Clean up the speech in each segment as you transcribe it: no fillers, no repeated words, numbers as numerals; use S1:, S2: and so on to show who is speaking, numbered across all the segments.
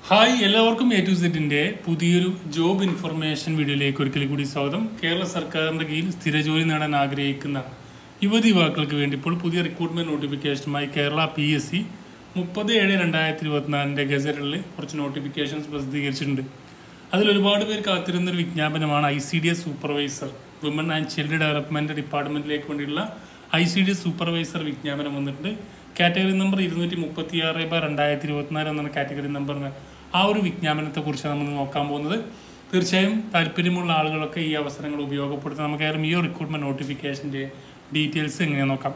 S1: Hi എല്ലാവർക്കും A to സെറ്റിന്റെ പുതിയൊരു ജോബ് ഇൻഫർമേഷൻ വീഡിയോയിലേക്ക് ഒരിക്കൽ കൂടി സ്വാഗതം. കേരള സർക്കാരിന്റെ കീഴിൽ സ്ഥിരജോലി നേടാൻ ആഗ്രഹിക്കുന്ന യുവതി യുവാക്കൾക്ക് വേണ്ടി ഇപ്പോൾ പുതിയ റിക്രൂട്ട്മെന്റ് നോട്ടിഫിക്കേഷനുമായി കേരള PSC 30/7/2024 ഗസറ്റിൽ കുറച്ച് നോട്ടിഫിക്കേഷൻസ് പ്രസിദ്ധീകരിച്ചിട്ടുണ്ട്. അതിൽ ഒരുപാട് പേർ കാത്തിരുന്നൊരു വിജ്ഞാപനമാണ് ICDS supervisor, women and child development ഡിപ്പാർട്ട്മെന്റിലേക്ക് വേണ്ടിയുള്ള ICDS സൂപ്പർവൈസർ വിജ്ഞാപനം വന്നിട്ടുണ്ട്. കാറ്റഗറി നമ്പർ 236/2024 എന്നാണ് കാറ്റഗറി നമ്പറിന്. ആ ഒരു വിജ്ഞാപനത്തെ കുറിച്ചാണ് നമ്മൾ നോക്കാൻ പോകുന്നത്. തീർച്ചയായും താല്പര്യമുള്ള ആളുകളൊക്കെ ഈ അവസരങ്ങൾ ഉപയോഗപ്പെടുത്തി നമുക്കായാലും ഈ റിക്രൂട്ട്മെന്റ് നോട്ടിഫിക്കേഷന്റെ ഡീറ്റെയിൽസ് എങ്ങനെ നോക്കാം.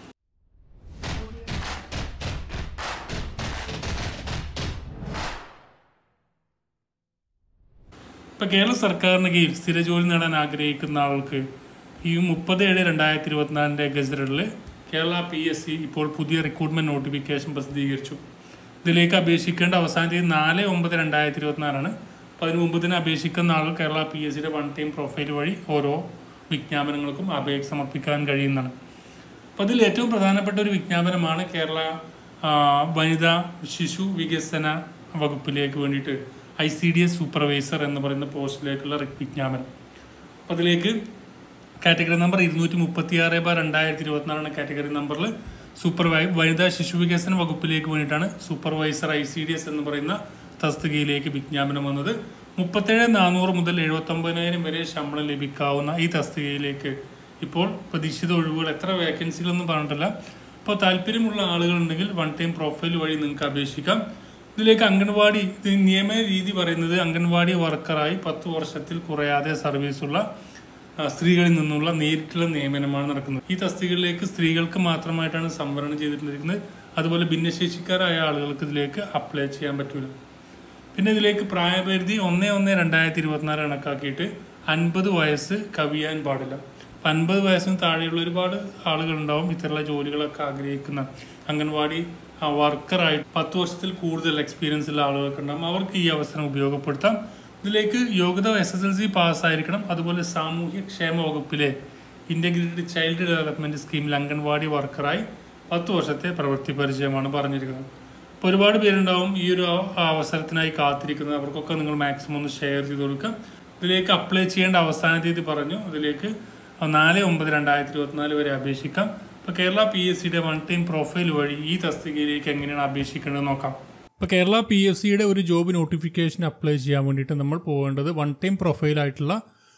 S1: ഇപ്പൊ കേരള സർക്കാരിന് കീഴിൽ സ്ഥിരജോലി നേടാൻ ആഗ്രഹിക്കുന്ന ആൾക്ക് ഈ 30/7/2024 ഗസറ്റിൽ കേരള PSC ഇപ്പോൾ പുതിയ റിക്രൂട്ട്മെന്റ് നോട്ടിഫിക്കേഷൻ പ്രസിദ്ധീകരിച്ചു. ഇതിലേക്ക് അപേക്ഷിക്കേണ്ട അവസാന തീയതി 4/9/2024 അപ്പോൾ അതിന് മുമ്പ് തന്നെ അപേക്ഷിക്കുന്ന ആൾ കേരള PSCയുടെ വൺ ടൈം പ്രൊഫൈൽ വഴി ഓരോ വിജ്ഞാപനങ്ങൾക്കും അപേക്ഷ സമർപ്പിക്കാൻ കഴിയുന്നതാണ്. അപ്പോൾ അതിൽ ഏറ്റവും പ്രധാനപ്പെട്ട ഒരു വിജ്ഞാപനമാണ് കേരള വനിതാ ശിശു വികസന വകുപ്പിലേക്ക് വേണ്ടിയിട്ട് ICDS സൂപ്പർവൈസർ എന്ന് പറയുന്ന പോസ്റ്റിലേക്കുള്ള വിജ്ഞാപനം. അപ്പോൾ അതിലേക്ക് കാറ്റഗറി നമ്പർ 236/2024 കാറ്റഗറി നമ്പറിൽ വനിതാ ശിശു വികസന വകുപ്പിലേക്ക് വേണ്ടിയിട്ടാണ് സൂപ്പർവൈസർ ICDS എന്ന് പറയുന്ന തസ്തികയിലേക്ക് വിജ്ഞാപനം വന്നത്. 37,400 മുതൽ 79,000 വരെ ശമ്പളം ലഭിക്കാവുന്ന ഈ തസ്തികയിലേക്ക് ഇപ്പോൾ പ്രതീക്ഷിത ഒഴിവുകൾ എത്ര വേക്കൻസികളൊന്നും പറഞ്ഞിട്ടില്ല. അപ്പോൾ താല്പര്യമുള്ള ആളുകളുണ്ടെങ്കിൽ വൺ ടൈം പ്രൊഫൈൽ വഴി നിങ്ങൾക്ക് അപേക്ഷിക്കാം. ഇതിലേക്ക് അംഗൻവാടി നിയമ രീതി പറയുന്നത് അംഗൻവാടി വർക്കറായി 10 വർഷത്തിൽ കുറയാതെ സർവീസുള്ള സ്ത്രീകളിൽ നിന്നുള്ള നേരിട്ടുള്ള നിയമനമാണ് നടക്കുന്നത്. ഈ തസ്തികകളിലേക്ക് സ്ത്രീകൾക്ക് മാത്രമായിട്ടാണ് സംവരണം ചെയ്തിട്ടുണ്ടിരിക്കുന്നത്. അതുപോലെ ഭിന്നശേഷിക്കാരായ ആളുകൾക്ക് ഇതിലേക്ക് അപ്ലൈ ചെയ്യാൻ പറ്റില്ല. പിന്നെ ഇതിലേക്ക് പ്രായപരിധി 1/1/2024 കണക്കാക്കിയിട്ട് 50 വയസ്സ് കവിയാൻ പാടില്ല. 50 വയസ്സിന് താഴെയുള്ള ഒരുപാട് ആളുകളുണ്ടാവും ഇത്തരമുള്ള ജോലികളൊക്കെ ആഗ്രഹിക്കുന്ന അംഗൻവാടി വർക്കറായി 10 വർഷത്തിൽ കൂടുതൽ എക്സ്പീരിയൻസ് ഉള്ള ആളുകൾക്ക് ഉണ്ടാകും. അവർക്ക് ഈ അവസരം ഉപയോഗപ്പെടുത്താം. ഇതിലേക്ക് യോഗ്യത SSLC പാസ്സായിരിക്കണം. അതുപോലെ സാമൂഹ്യ ക്ഷേമ വകുപ്പിലെ ഇന്റഗ്രേറ്റഡ് ചൈൽഡ് ഡെവലപ്മെന്റ് സ്കീമിൽ അംഗൻവാടി വർക്കറായി 10 വർഷത്തെ പ്രവൃത്തി പരിചയമാണ് പറഞ്ഞിരിക്കുന്നത്. അപ്പോൾ ഒരുപാട് പേരുണ്ടാവും ഈ ഒരു അവസരത്തിനായി കാത്തിരിക്കുന്നത്. അവർക്കൊക്കെ നിങ്ങൾ മാക്സിമം ഒന്ന് ഷെയർ ചെയ്ത് കൊടുക്കുക. ഇതിലേക്ക് അപ്ലൈ ചെയ്യേണ്ട അവസാന തീയതി പറഞ്ഞു. ഇതിലേക്ക് 4/9/2024 വരെ അപേക്ഷിക്കാം. ഇപ്പോൾ കേരള PSCയുടെ വൺ ടൈം പ്രൊഫൈൽ വഴി ഈ തസ്തികയിലേക്ക് എങ്ങനെയാണ് അപേക്ഷിക്കേണ്ടത് നോക്കാം. ഇപ്പോൾ കേരള PSCയുടെ ഒരു ജോബ് നോട്ടിഫിക്കേഷൻ അപ്ലൈ ചെയ്യാൻ വേണ്ടിയിട്ട് നമ്മൾ പോകേണ്ടത് വൺ ടൈം പ്രൊഫൈലായിട്ടുള്ള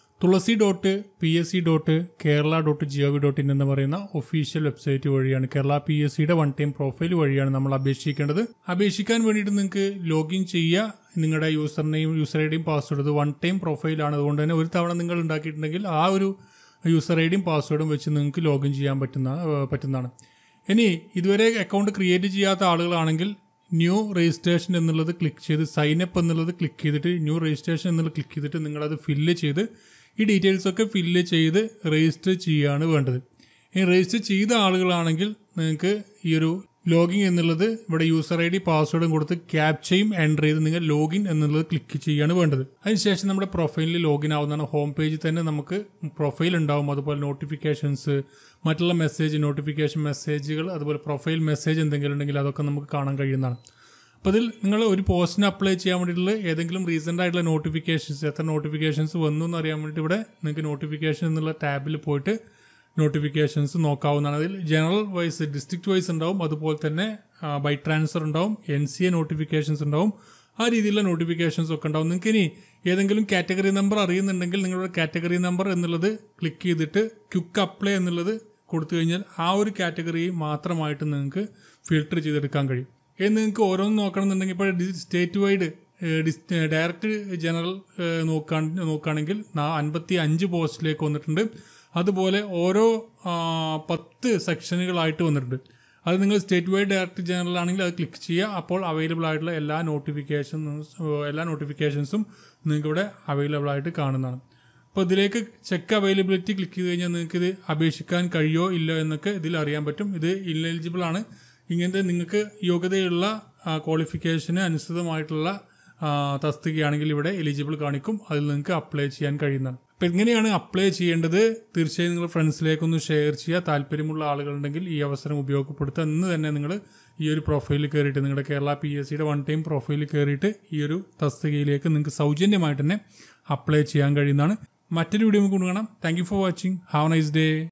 S1: tulasi.psc.kerala.gov.in എന്ന് പറയുന്ന ഒഫീഷ്യൽ വെബ്സൈറ്റ് വഴിയാണ്. കേരള PSCയുടെ വൺ ടൈം പ്രൊഫൈൽ വഴിയാണ് നമ്മൾ അപേക്ഷിക്കേണ്ടത്. അപേക്ഷിക്കാൻ വേണ്ടിയിട്ട് നിങ്ങൾക്ക് ലോഗിൻ ചെയ്യുക. നിങ്ങളുടെ യൂസർ ഐഡിയും പാസ്വേഡ് വൺ ടൈം പ്രൊഫൈലാണ്. അതുകൊണ്ട് തന്നെ ഒരു തവണ നിങ്ങൾ ഉണ്ടാക്കിയിട്ടുണ്ടെങ്കിൽ ആ ഒരു യൂസർ ഐഡിയും പാസ്വേഡും വെച്ച് നിങ്ങൾക്ക് ലോഗിൻ ചെയ്യാൻ പറ്റുന്നതാണ്. ഇനി ഇതുവരെ അക്കൗണ്ട് ക്രിയേറ്റ് ചെയ്യാത്ത ആളുകളാണെങ്കിൽ ന്യൂ രജിസ്ട്രേഷൻ എന്നുള്ളത് ക്ലിക്ക് ചെയ്ത് സൈനപ്പ് എന്നുള്ളത് ക്ലിക്ക് ചെയ്തിട്ട് ന്യൂ രജിസ്ട്രേഷൻ എന്നുള്ളത് ക്ലിക്ക് ചെയ്തിട്ട് നിങ്ങളത് ഫില്ല് ചെയ്ത് ഈ ഡീറ്റെയിൽസൊക്കെ ഫില്ല് ചെയ്ത് രജിസ്റ്റർ ചെയ്യുകയാണ് വേണ്ടത്. ഈ രജിസ്റ്റർ ചെയ്ത ആളുകളാണെങ്കിൽ നിങ്ങൾക്ക് ഈ ഒരു ലോഗിൻ എന്നുള്ളത് ഇവിടെ യൂസർ ഐഡി പാസ്വേഡും കൊടുത്ത് ക്യാപ്ചയും എൻ്റർ ചെയ്ത് നിങ്ങൾ ലോഗിൻ എന്നുള്ളത് ക്ലിക്ക് ചെയ്യുകയാണ് വേണ്ടത്. അതിനുശേഷം നമ്മുടെ പ്രൊഫൈലിൽ ലോഗിൻ ആവുന്നതാണ്. ഹോം പേജിൽ തന്നെ നമുക്ക് പ്രൊഫൈൽ ഉണ്ടാവും. അതുപോലെ നോട്ടിഫിക്കേഷൻസ്, മറ്റുള്ള നോട്ടിഫിക്കേഷൻ മെസ്സേജുകൾ, അതുപോലെ പ്രൊഫൈൽ മെസ്സേജ് എന്തെങ്കിലും ഉണ്ടെങ്കിൽ അതൊക്കെ നമുക്ക് കാണാൻ കഴിയുന്നതാണ്. അപ്പോൾ ഇതിൽ നിങ്ങൾ ഒരു പോസ്റ്റിന് അപ്ലൈ ചെയ്യാൻ വേണ്ടിയിട്ടുള്ള ഏതെങ്കിലും റീസെൻ്റ് ആയിട്ടുള്ള നോട്ടിഫിക്കേഷൻസ്, എത്ര നോട്ടിഫിക്കേഷൻസ് വന്നു എന്ന് അറിയാൻ വേണ്ടിയിട്ട് ഇവിടെ നിങ്ങൾക്ക് നോട്ടിഫിക്കേഷൻ എന്നുള്ള ടാബിൽ പോയിട്ട് നോട്ടിഫിക്കേഷൻസ് നോക്കാവുന്നതാണ്. അതിൽ ജനറൽ വൈസ്, ഡിസ്ട്രിക്ട് വൈസ് ഉണ്ടാവും. അതുപോലെ തന്നെ ബൈ ട്രാൻസ്ഫർ ഉണ്ടാവും, NCA നോട്ടിഫിക്കേഷൻസ് ഉണ്ടാവും. ആ രീതിയിലുള്ള നോട്ടിഫിക്കേഷൻസ് ഒക്കെ ഉണ്ടാവും. നിങ്ങൾക്ക് ഇനി ഏതെങ്കിലും കാറ്റഗറി നമ്പർ അറിയുന്നുണ്ടെങ്കിൽ നിങ്ങളുടെ കാറ്റഗറി നമ്പർ എന്നുള്ളത് ക്ലിക്ക് ചെയ്തിട്ട് ക്വിക്ക് അപ്ലൈ എന്നുള്ളത് കൊടുത്തു കഴിഞ്ഞാൽ ആ ഒരു കാറ്റഗറി മാത്രമായിട്ട് നിങ്ങൾക്ക് ഫിൽട്ടർ ചെയ്തെടുക്കാൻ കഴിയും. ഇനി നിങ്ങൾക്ക് ഓരോന്നും നോക്കണമെന്നുണ്ടെങ്കിൽ ഇപ്പോൾ സ്റ്റേറ്റ് വൈഡ് ഡയറക്റ്റ് ജനറൽ നോക്കുകയാണെങ്കിൽ 55 പോസ്റ്റിലേക്ക് വന്നിട്ടുണ്ട്. അതുപോലെ ഓരോ 10 സെക്ഷനുകളായിട്ട് വന്നിട്ടുണ്ട്. അത് നിങ്ങൾ സ്റ്റേറ്റ് വൈഡ് ഡയറക്റ്റ് ജനറൽ ആണെങ്കിൽ അത് ക്ലിക്ക് ചെയ്യുക. അപ്പോൾ അവൈലബിൾ ആയിട്ടുള്ള എല്ലാ നോട്ടിഫിക്കേഷൻസും നിങ്ങൾക്ക് ഇവിടെ അവൈലബിൾ ആയിട്ട് കാണുന്നതാണ്. അപ്പോൾ ഇതിലേക്ക് ചെക്ക് അവൈലബിലിറ്റി ക്ലിക്ക് ചെയ്ത് കഴിഞ്ഞാൽ നിങ്ങൾക്ക് ഇത് അപേക്ഷിക്കാൻ കഴിയോ ഇല്ലോ എന്നൊക്കെ ഇതിൽ അറിയാൻ പറ്റും. ഇത് ഇൻഎലിജിബിൾ ആണ്. ഇങ്ങനത്തെ നിങ്ങൾക്ക് യോഗ്യതയുള്ള ക്വാളിഫിക്കേഷന് അനുസൃതമായിട്ടുള്ള തസ്തികയാണെങ്കിൽ ഇവിടെ എലിജിബിൾ കാണിക്കും. അതിൽ നിങ്ങൾക്ക് അപ്ലൈ ചെയ്യാൻ കഴിയുന്നതാണ്. അപ്പോൾ എങ്ങനെയാണ് അപ്ലൈ ചെയ്യേണ്ടത് തീർച്ചയായും നിങ്ങൾ ഫ്രണ്ട്സിലേക്കൊന്ന് ഷെയർ ചെയ്യുക. താല്പര്യമുള്ള ആളുകളുണ്ടെങ്കിൽ ഈ അവസരം ഉപയോഗപ്പെടുത്തുക. ഇന്ന് തന്നെ നിങ്ങൾ ഈ ഒരു പ്രൊഫൈലിൽ കയറിയിട്ട് നിങ്ങളുടെ കേരള PSCയുടെ 1 ടൈം പ്രൊഫൈലിൽ കയറിയിട്ട് ഈ ഒരു തസ്തികയിലേക്ക് നിങ്ങൾക്ക് സൗജന്യമായിട്ട് തന്നെ അപ്ലൈ ചെയ്യാൻ കഴിയുന്നതാണ്. മറ്റൊരു വീഡിയോ നമുക്ക് കാണാം. Thank you for watching. Have a nice day.